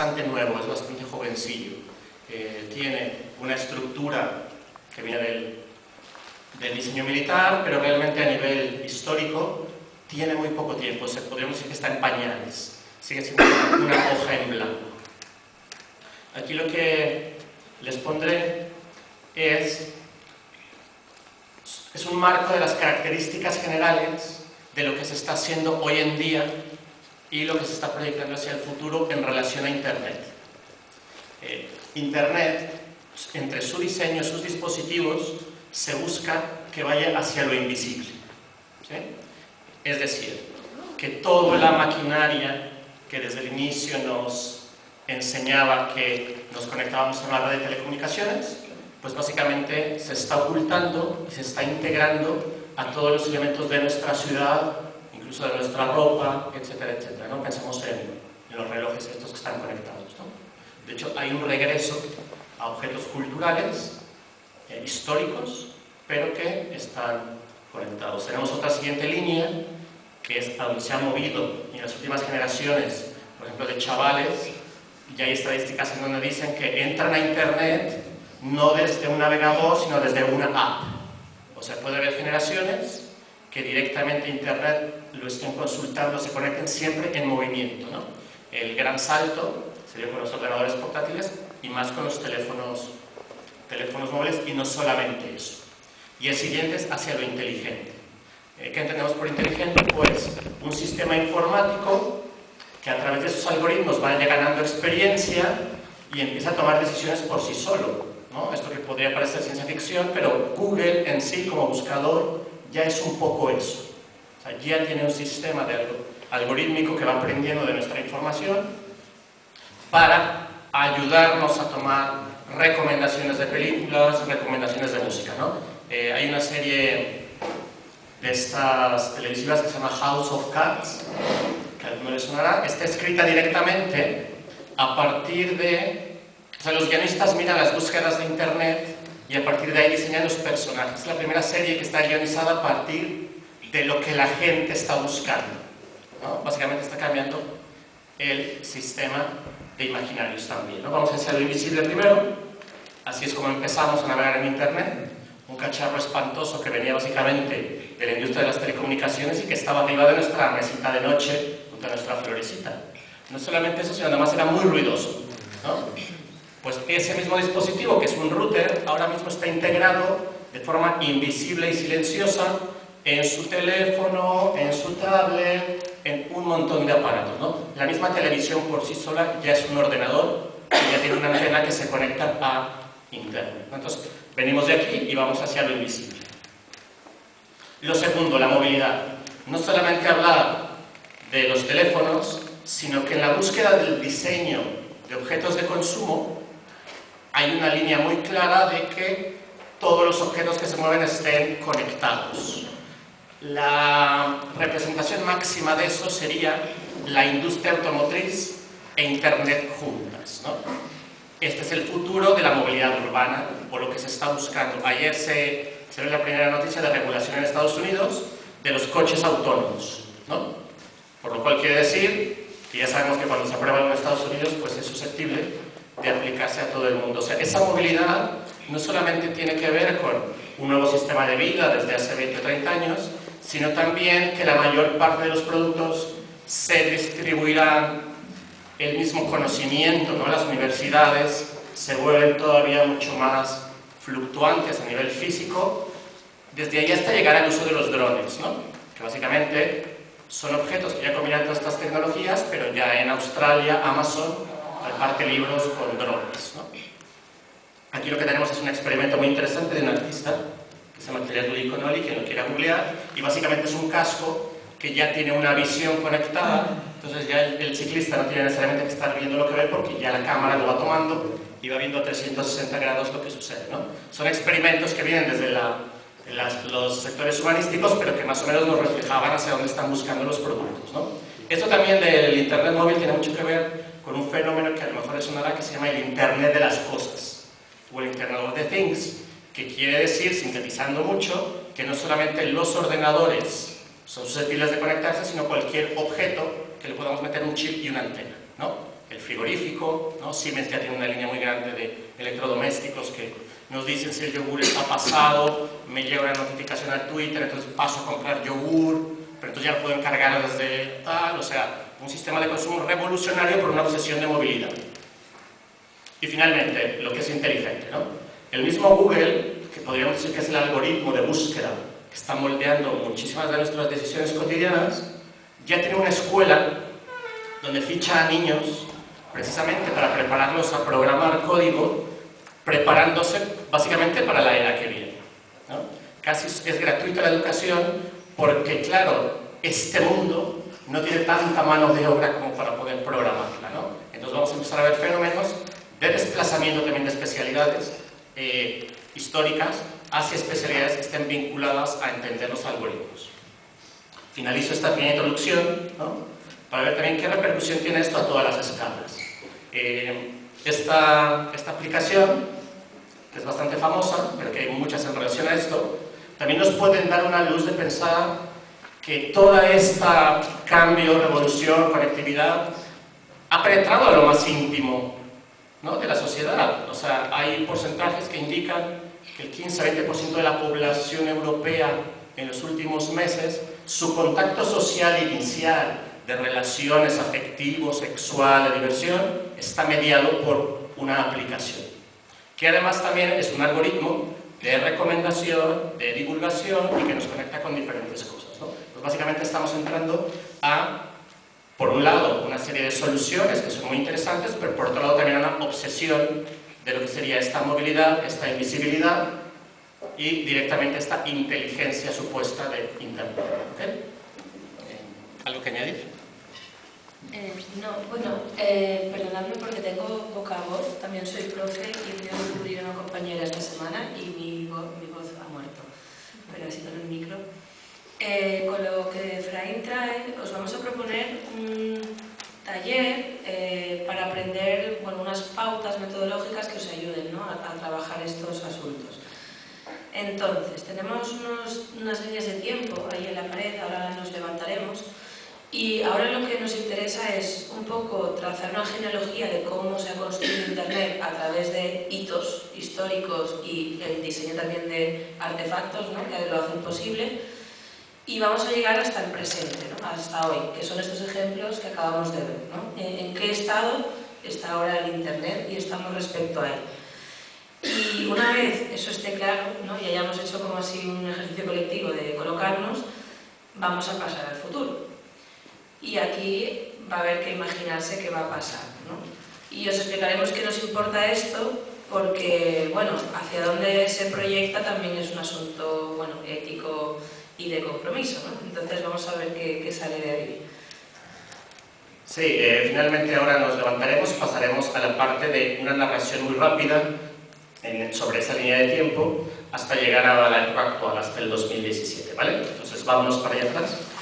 bastante nuevo, es bastante jovencillo. Tiene una estructura que viene del diseño militar, pero realmente a nivel histórico tiene muy poco tiempo. Podríamos decir que está en pañales, sigue siendo una hoja en blanco. Aquí lo que les pondré es un marco de las características generales de lo que se está haciendo hoy en día y lo que se está proyectando hacia el futuro en relación a Internet. Internet, entre su diseño, sus dispositivos, se busca que vaya hacia lo invisible, ¿sí? Es decir, que toda la maquinaria que desde el inicio nos enseñaba que nos conectábamos a una red de telecomunicaciones, pues básicamente se está ocultando y se está integrando a todos los elementos de nuestra ciudad, incluso de nuestra ropa, etcétera, etcétera, ¿no? Pensemos en los relojes estos que están conectados, ¿no? De hecho, hay un regreso a objetos culturales, históricos, pero que están conectados. Tenemos otra siguiente línea, que es a donde se ha movido en las últimas generaciones, por ejemplo, de chavales, y hay estadísticas en donde dicen que entran a Internet no desde un navegador, sino desde una app. O sea, puede haber generaciones que directamente Internet lo estén consultando, se conecten siempre en movimiento, ¿no? El gran salto sería con los ordenadores portátiles y más con los teléfonos móviles, y no solamente eso. Y el siguiente es hacia lo inteligente. ¿Qué entendemos por inteligente? Pues un sistema informático que a través de sus algoritmos vaya ganando experiencia y empieza a tomar decisiones por sí solo, ¿no? Esto que podría parecer ciencia ficción, pero Google en sí como buscador ya es un poco eso. O sea, ya tiene un sistema algorítmico que va aprendiendo de nuestra información para ayudarnos a tomar recomendaciones de películas, recomendaciones de música, ¿no? Hay una serie de estas televisivas que se llama House of Cards, que a alguno le sonará. Está escrita directamente a partir de... O sea, los guionistas miran las búsquedas de Internet y a partir de ahí diseñan los personajes. Es la primera serie que está guionizada a partir de lo que la gente está buscando, ¿no? Básicamente está cambiando el sistema de imaginarios también, ¿no? Vamos hacia lo invisible primero. Así es como empezamos a navegar en Internet. Un cacharro espantoso que venía básicamente de la industria de las telecomunicaciones y que estaba arriba de nuestra mesita de noche, junto a nuestra florecita. No solamente eso, sino además era muy ruidoso, ¿no? Pues ese mismo dispositivo, que es un router, ahora mismo está integrado de forma invisible y silenciosa en su teléfono, en su tablet, en un montón de aparatos, ¿no? La misma televisión por sí sola ya es un ordenador y ya tiene una antena que se conecta a Internet, ¿no? Entonces, venimos de aquí y vamos hacia lo invisible. Lo segundo, la movilidad. No solamente hablar de los teléfonos, sino que en la búsqueda del diseño de objetos de consumo hay una línea muy clara de que todos los objetos que se mueven estén conectados. La representación máxima de eso sería la industria automotriz e Internet juntas, ¿no? Este es el futuro de la movilidad urbana, o lo que se está buscando. Ayer se ve la primera noticia de regulación en Estados Unidos de los coches autónomos, ¿no? Por lo cual quiere decir que ya sabemos que cuando se aprueba en Estados Unidos, pues es susceptible de aplicarse a todo el mundo. O sea, esa movilidad no solamente tiene que ver con un nuevo sistema de vida desde hace 20 o 30 años, sino también que la mayor parte de los productos se distribuirán el mismo conocimiento, ¿no? Las universidades se vuelven todavía mucho más fluctuantes a nivel físico, desde ahí hasta llegar al uso de los drones, ¿no? Que básicamente son objetos que ya combinan todas estas tecnologías, pero ya en Australia, Amazon reparte libros con drones, ¿no? Aquí lo que tenemos es un experimento muy interesante de un artista que se llama Rudy Connolly, que lo quiera googlear, y básicamente es un casco que ya tiene una visión conectada. Entonces ya el ciclista no tiene necesariamente que estar viendo lo que ve porque ya la cámara lo va tomando y va viendo a 360 grados lo que sucede, ¿no? Son experimentos que vienen desde los sectores humanísticos, pero que más o menos nos reflejaban hacia dónde están buscando los productos, ¿no? Esto también del Internet móvil tiene mucho que ver con un fenómeno que a lo mejor les sonará, que se llama el Internet de las cosas, o el Internet of the Things, que quiere decir, sintetizando mucho, que no solamente los ordenadores son susceptibles de conectarse, sino cualquier objeto que le podamos meter un chip y una antena, ¿no? el frigorífico, ¿no? Siemens ya tiene una línea muy grande de electrodomésticos que nos dicen si el yogur está pasado, me llega una notificación al Twitter, entonces paso a comprar yogur, pero entonces ya lo puedo encargar desde tal, o sea, un sistema de consumo revolucionario por una obsesión de movilidad. Y finalmente, lo que es inteligente, ¿no? El mismo Google, que podríamos decir que es el algoritmo de búsqueda que está moldeando muchísimas de nuestras decisiones cotidianas, ya tiene una escuela donde ficha a niños precisamente para prepararlos a programar código, preparándose básicamente para la era que viene, ¿no? Casi es gratuita la educación porque, claro, este mundo no tiene tanta mano de obra como para poder programarla, ¿no? Entonces vamos a empezar a ver fenómenos de desplazamiento también de especialidades históricas hacia especialidades que estén vinculadas a entender los algoritmos. Finalizo esta pequeña introducción, ¿no? Para ver también qué repercusión tiene esto a todas las escalas. Esta aplicación, que es bastante famosa, pero que hay muchas en relación a esto, también nos pueden dar una luz de pensar que toda esta cambio, revolución, conectividad ha penetrado a lo más íntimo, ¿no?, de la sociedad. O sea, hay porcentajes que indican que el 15-20% de la población europea en los últimos meses, su contacto social inicial de relaciones afectivos, sexual, de diversión, está mediado por una aplicación, que además también es un algoritmo de recomendación, de divulgación y que nos conecta con diferentes cosas, ¿no? Pues básicamente estamos entrando a, por un lado, una serie de soluciones que son muy interesantes, pero por otro lado también una obsesión de lo que sería esta movilidad, esta invisibilidad y directamente esta inteligencia supuesta de Internet. ¿Okay? ¿Algo que añadir? No, bueno, perdonadme porque tengo poca voz, también soy profe y he tenido que cubrir a una compañera esta semana y mi voz ha muerto, pero así con el micro. Con lo que Efraín trae, os vamos a proponer un taller para aprender, bueno, unas pautas metodológicas que os ayuden, ¿no?, a trabajar estos asuntos. Entonces, tenemos unas líneas de tiempo ahí en la pared, ahora nos levantaremos. Y ahora lo que nos interesa es un poco trazar una genealogía de cómo se ha construido Internet a través de hitos históricos y el diseño también de artefactos, ¿no?, que lo hacen posible. Y vamos a llegar hasta el presente, ¿no?, hasta hoy, que son estos ejemplos que acabamos de ver, ¿no? En qué estado está ahora el Internet y estamos respecto a él. Y una vez eso esté claro, ¿no?, y hayamos hecho como así un ejercicio colectivo de colocarnos, vamos a pasar al futuro. Y aquí va a haber que imaginarse qué va a pasar, ¿no? Y os explicaremos qué nos importa esto, porque, bueno, hacia dónde se proyecta también es un asunto, bueno, ético y de compromiso, ¿no? Entonces vamos a ver qué sale de ahí. Sí, finalmente ahora nos levantaremos, pasaremos a la parte de una narración muy rápida sobre esa línea de tiempo hasta llegar a la época actual, hasta el 2017, ¿vale? Entonces vámonos para allá atrás.